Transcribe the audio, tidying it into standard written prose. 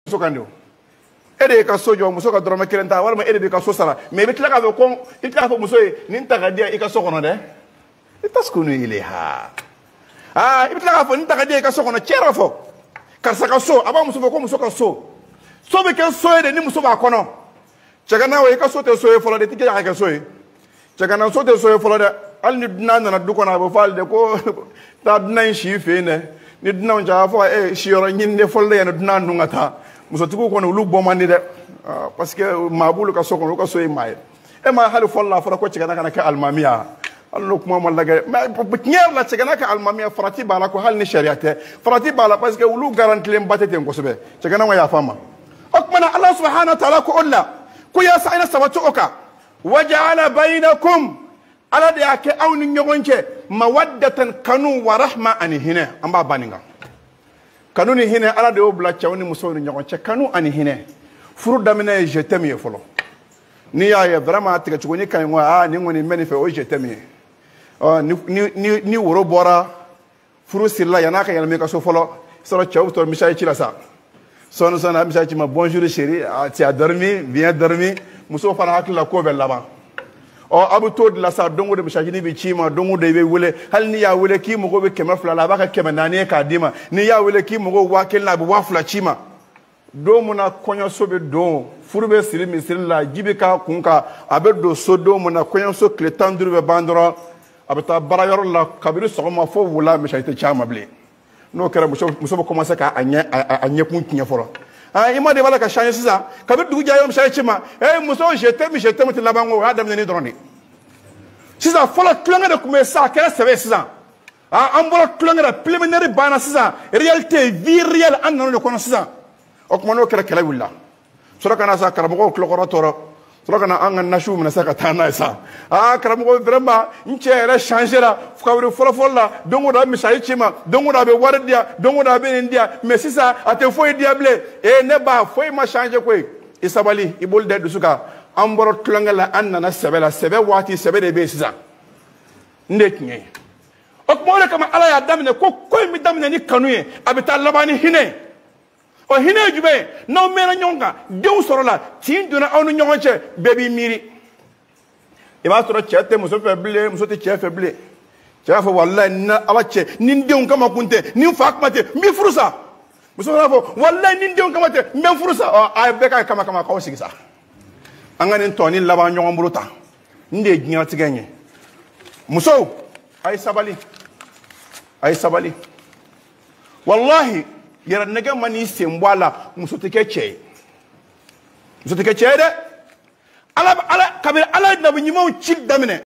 sokando ede ka sojo muso ka drama kirenta wala ma ede ka so sara mais bitla ka ko itla fa muso ni tagadia ika sokono de itaskunu ilaha bitla ka fa ni tagadia ika sokono chera fo karsa ka so aba muso ko muso ka so be ke so ede ni muso ba kono chagana we ka so te so e folo de tike ya ka so e chagana so te so e folo de al ni dina na du ko na ba fal de ko ta dina shi fe ne ni dina on ja fo shi yoro nyin ne folo de na dina ndungata muso tuko ko no lu bomani de parce que mabulu ka sokon ko soy may e ma halu folla fara ko cigana kana ka almamiya allo kuma mallaga ma bitnyer la cigana ka almamiya farati bala ko hal ni shariate farati bala parce que lu garanti lem batete ko sobe cigana wa ya fama akmana allah subhanahu wa ta'ala ko olla ko ya sa'ina sabatu oka waja'ala bainakum ala de ake awni nyogonche mawaddatan kanu wa rahma ani hina amba baninga kanu ni hine ala de obla chawni muso ni nyogon che kanu ani hine furu damine je t'aime folo ni ya vraiment atiga chugoni kan wa ni ngoni meni fe o je t'aime ni woro bora furu silla yana ka yana me ka so folo soro chaw to misay ci la sa sono sona misay ci ma bonjour chérie tu as dormi bien dormi muso fana hakla ko be laba abu to de la sa dongo de misajini bi chima dongo de be wele hal ni ya wele ki mugo be kema fula la baka kema nani ka dima ni ya wele ki mugo wakel na bi wafula chima do muna konyo sobe do furbe siri misiri la jibe ka kunka abe do so do muna konyo so kletandur be bandoro abata barayor la kabiru sogoma fo wula misajite chama ble no kera muso commencer ka anya kun kinya foro ima de bala ka changer ça kabir dugu jaayom misajite chima muso je t'aime te labango adam ne drondi sisa fola klanga de kuma sa kera sebe sisa ambola klanga de preliminary bana sisa réalité vie réelle an non de kono sisa o kuma no kera kala willa sura kana sa karamo klokoro toro sura kana an nashu mena sa ka tana sa karamo vraiment nchere changer la fukawri fola dongo da mishayi chima dongo da be wardia dongo da be ndia mais sisa ate foi diable ne ba foi ma changer koy isabali ibol de dusuka amboro klanga la anna sebela sebe wati sebe de be sisa ndetnye okmole kama ala ya damne ko mi damne ni kanuye abita labani hine o hine jube no mena nyonga dew sorola tin duna awnu nyonche bebi miri e ba soro chete muso feble muso te che feble chafo wallahi na ala che nin dew kama kunte nin fakmate mi furusa muso rafo wallahi nin dew kama te men furusa ay beka kama ko sigisa angani toni laba nyonga mburuta nde ginya tiganye muso ay sabali wallahi yara nega mani sembwala muso teke che de ala kabir ala na binyimo chik damine